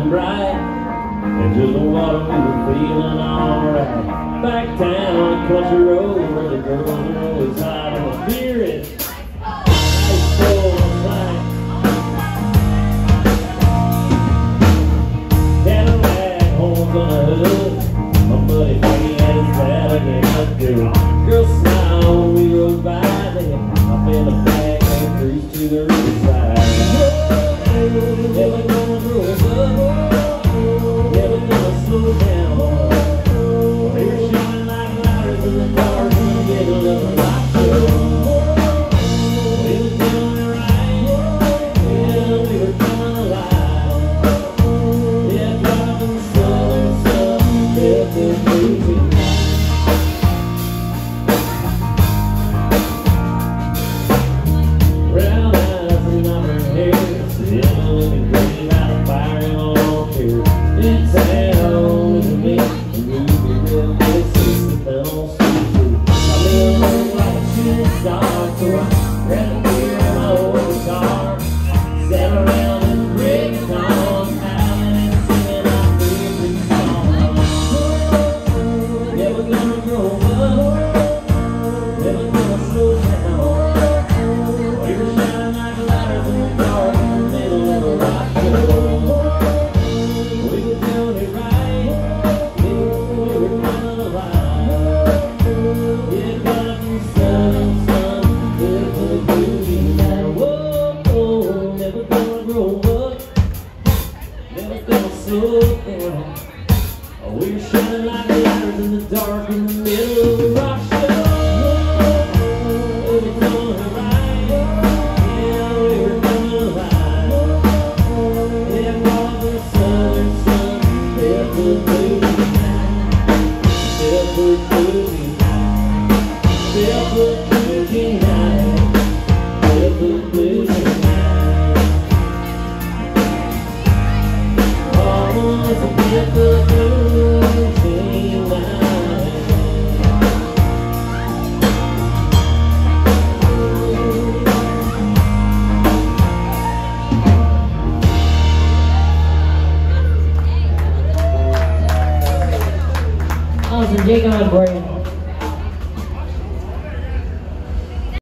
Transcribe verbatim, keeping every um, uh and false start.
shining bright. Into the water we were feeling alright. Back down the country road where the girls are always hiding the beer and ice cold night. Cadillac horns on the hood. My buddy Frankie had his dad again up good. Girls smile when we rode by them. Hop in the back and cruise to the riverside. Never gonna grow up, never gonna slow down. We were shining like lighters in the dark, and getting a little rock show. We were doing it right, yeah, we were coming alive. Yeah, driving the southern sun, yeah, the movie. Brown eyes and auburn hair, still looking great like a fire on here. In town with me, a movie real good, sixty pounds sweet too. I'm in love like a shooting star, so I grab a beer in my old guitar. Sat around and break songs, howling and singing our favorite songs. Never gonna grow up, never gonna slow down. We were shining like lighters in the dark, in the middle of a rock show. We were doing it right, yeah, we were coming alive. Yeah, got up in the southern sun, good for the groovy night. Whoa, whoa, never gonna grow up, never gonna slow down. We were shining like lighters in the dark, in the middle of a rock show. We were doing it right, yeah, we were coming alive. Yeah, got up in the southern sun, good for the groovy night, good for the groovy night.